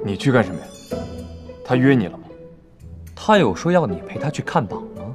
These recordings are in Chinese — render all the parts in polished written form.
你去干什么呀？他约你了吗？ 他有说要你陪他去看榜吗？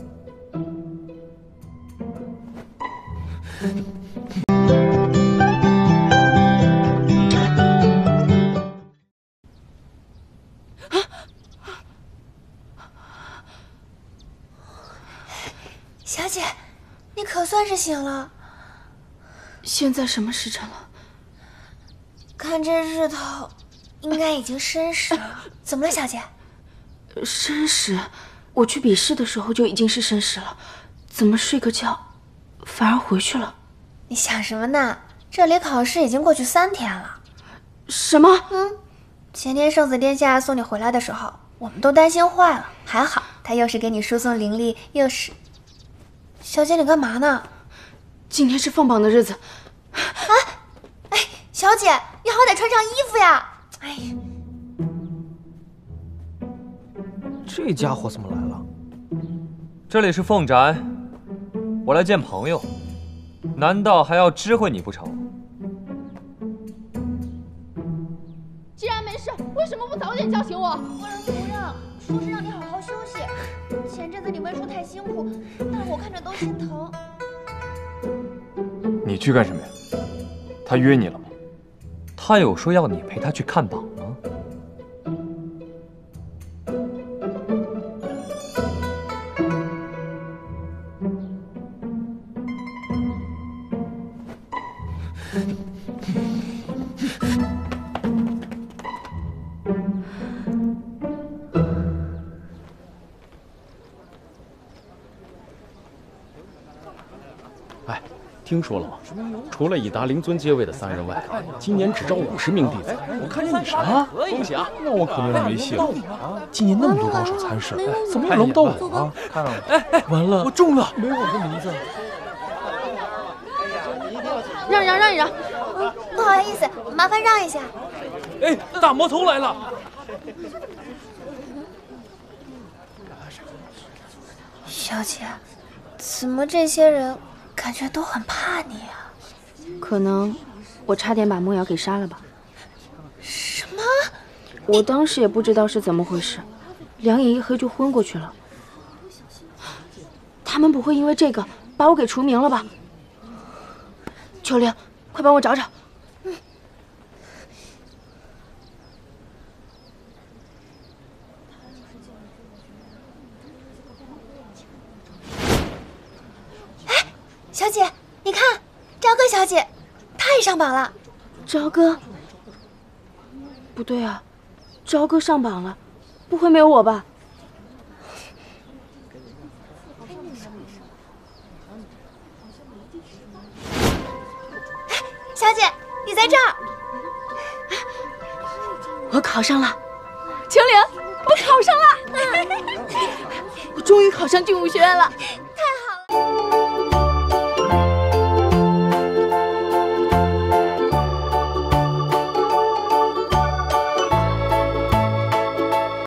小姐，你可算是醒了。 现在什么时辰了？ 看这日头，应该已经申时了。怎么了，小姐？ 申时？我去比试的时候就已经是申时了，怎么睡个觉，反而回去了？ 你想什么呢？这离考试已经过去3天了。 什么？ 前天圣子殿下送你回来的时候，我们都担心坏了，还好他又是给你输送灵力，又是……小姐，你干嘛呢？ 今天是放榜的日子。 哎，小姐，你好歹穿上衣服呀！哎呀， 这家伙怎么来了？这里是凤宅，我来见朋友，难道还要知会你不成？ 既然没事，为什么不早点叫醒我？ 夫人不让，说是让你好好休息。前阵子你文书太辛苦，大伙看着都心疼。 你去干什么呀？他约你了吗？ 他有说要你陪他去看榜吗？ 哎，听说了吗？除了已达灵尊阶位的3人外，今年只招50名弟子。 我看见你啥？ 恭喜啊！ 那我肯定是没戏了。今年那么多高手参试，怎么也轮不到我啊？看到了，完了，我中了，没有我的名字。 让一让，让一让。 不好意思，麻烦让一下。 哎，大魔头来了！ 小姐，怎么这些人感觉都很怕你啊？ 可能我差点把梦瑶给杀了吧。 什么？ 我当时也不知道是怎么回事，两眼一黑就昏过去了。他们不会因为这个把我给除名了吧？秋玲，快帮我找找。 小姐，你看，朝歌小姐，她也上榜了。 朝歌？不对啊，朝歌上榜了，不会没有我吧？ 小姐，你在这儿。 我考上了。 秋玲，我考上了！我终于考上军武学院了。